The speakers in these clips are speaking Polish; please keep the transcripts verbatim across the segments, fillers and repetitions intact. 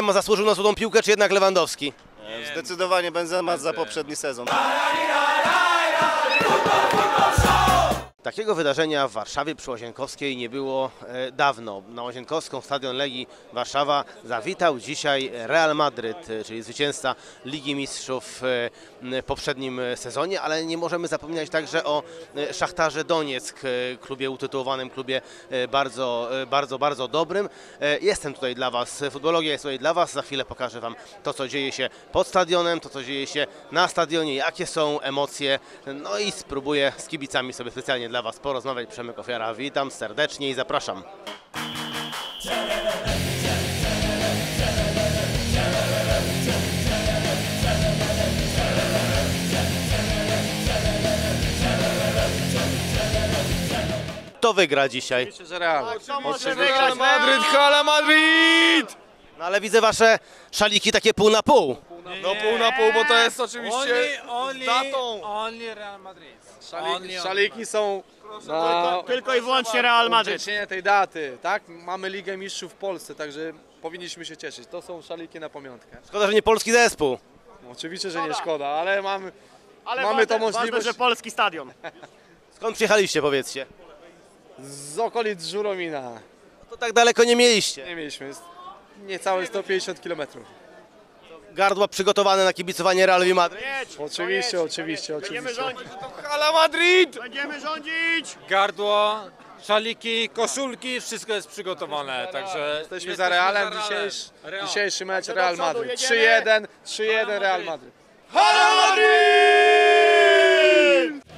Benzema zasłużył na złotą piłkę, czy jednak Lewandowski? Nie, zdecydowanie Benzema za poprzedni sezon. Takiego wydarzenia w Warszawie przy Łazienkowskiej nie było e, dawno. Na Łazienkowską, stadion Legii Warszawa, zawitał dzisiaj Real Madryt, e, czyli zwycięzca Ligi Mistrzów e, w poprzednim sezonie, ale nie możemy zapominać także o e, Szachtarze Donieck, e, klubie utytułowanym, klubie e, bardzo, e, bardzo, bardzo dobrym. E, jestem tutaj dla Was, futbologia jest tutaj dla Was, za chwilę pokażę Wam to, co dzieje się pod stadionem, to, co dzieje się na stadionie, jakie są emocje, no i spróbuję z kibicami sobie specjalnie dla Was porozmawiać. Przemek Ofiara, witam serdecznie i zapraszam. Kto wygra dzisiaj? Oczywiście, że Real. Oczywiście. Real Madryt, Hala Madryt! No ale widzę Wasze szaliki takie pół na pół. No pół na pół, bo to jest oczywiście Only, only, z datą. only Real Madrid. Szaliki, Only, szaliki są na Tylko i wyłącznie Real Madryt. uwdzięcznienie tej daty, tak? Mamy Ligę Mistrzów w Polsce, także powinniśmy się cieszyć. To są szaliki na pamiątkę. Szkoda, że nie polski zespół. Oczywiście, że nie szkoda, ale mamy, Ale mamy ważne, tą możliwość ważne, że polski stadion. Skąd przyjechaliście, powiedzcie? z okolic Żuromina. To tak daleko nie mieliście. Nie mieliśmy, jest niecałe sto pięćdziesiąt kilometrów. Gardła przygotowane na kibicowanie Realowi Madryt. Jedź, Oczywiście, jedź, oczywiście, Będziemy oczywiście. rządzić. Hala Madryt! Będziemy rządzić. Gardło, szaliki, koszulki, wszystko jest przygotowane, także... Jesteśmy za Realem, dzisiejszy, dzisiejszy mecz Real Madryt. trzy jeden, trzy jeden Real Madryt. Hala Madryt!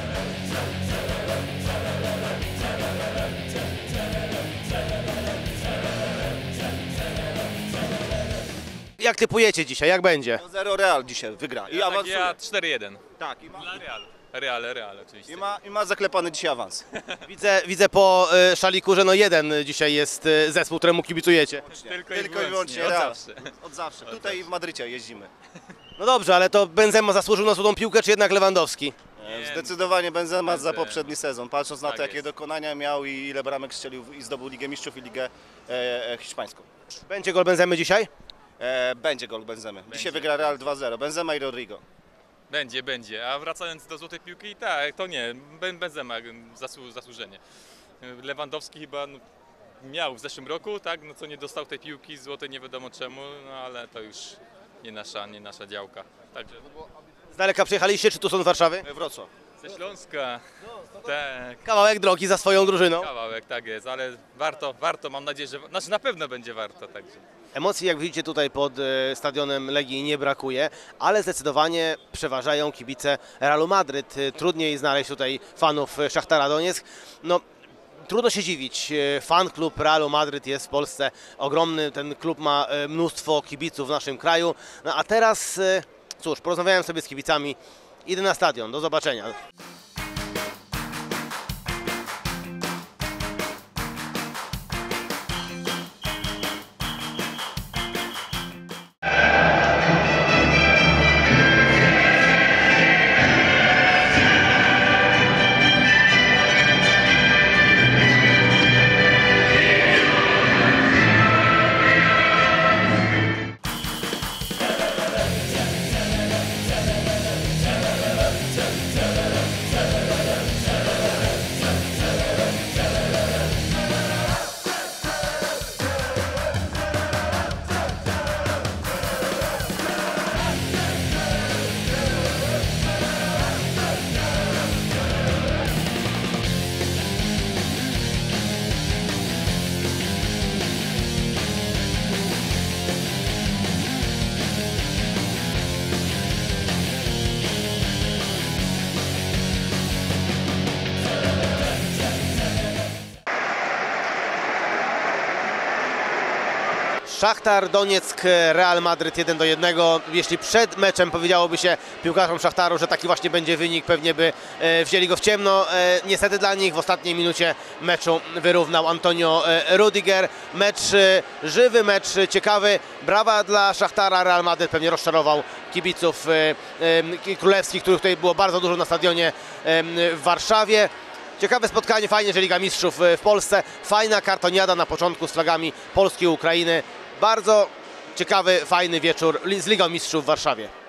Jak typujecie dzisiaj? Jak będzie? zero Real dzisiaj wygra i Tak, awansuje. ja cztery jeden. Tak, i ma, Dla Real. Real, Real oczywiście. i ma, i ma zaklepany dzisiaj awans. Widzę, widzę po y, szaliku, że no jeden dzisiaj jest y, zespół, któremu kibicujecie. Tylko, Tylko i wyłącznie od Real. zawsze. Od zawsze. Tutaj w Madrycie jeździmy. No dobrze, ale to Benzema zasłużył na złotą piłkę, czy jednak Lewandowski? Nie, Zdecydowanie Benzema za Benzema. poprzedni sezon. Patrząc na Tak to, jakie jest. dokonania miał i ile bramek strzelił i zdobył Ligę Mistrzów i Ligę e, e, Hiszpańską. Będzie gol Benzemy dzisiaj? E, będzie gol Benzemy. Dzisiaj wygra Real dwa zero. Benzema i Rodrigo. Będzie, będzie. A wracając do złotej piłki, tak, to nie. Ben- Benzema zasłu, zasłużenie. Lewandowski chyba no, miał w zeszłym roku, tak, no co nie dostał tej piłki złotej, nie wiadomo czemu, no ale to już nie nasza, nie nasza działka. Także Z daleka przyjechaliście, czy tu są z Warszawy? E, Wrocław. ze Śląska, tak, Kawałek drogi za swoją drużyną. kawałek, tak jest, ale warto, warto, mam nadzieję, że, znaczy na pewno będzie warto, także. Emocji, jak widzicie, tutaj pod e, stadionem Legii nie brakuje, ale zdecydowanie przeważają kibice Realu Madryt. E, Trudniej znaleźć tutaj fanów e, Szachtara Donieck. No, trudno się dziwić. E, Fan klub Realu Madryt jest w Polsce ogromny. Ten klub ma e, mnóstwo kibiców w naszym kraju. No a teraz, e, cóż, porozmawiałem sobie z kibicami. Idę na stadion. Do zobaczenia. Szachtar Donieck, Real Madryt jeden do jednego. Jeśli przed meczem powiedziałoby się piłkarzom Szachtaru, że taki właśnie będzie wynik, pewnie by e, wzięli go w ciemno. E, niestety dla nich w ostatniej minucie meczu wyrównał Antonio e, Rudiger. Mecz e, żywy, mecz ciekawy. Brawa dla Szachtara. Real Madryt pewnie rozczarował kibiców e, e, królewskich, których tutaj było bardzo dużo na stadionie e, w Warszawie. Ciekawe spotkanie, fajnie, że Liga Mistrzów w Polsce. Fajna kartoniada na początku z flagami Polski i Ukrainy. Bardzo ciekawy, fajny wieczór z Ligą Mistrzów w Warszawie.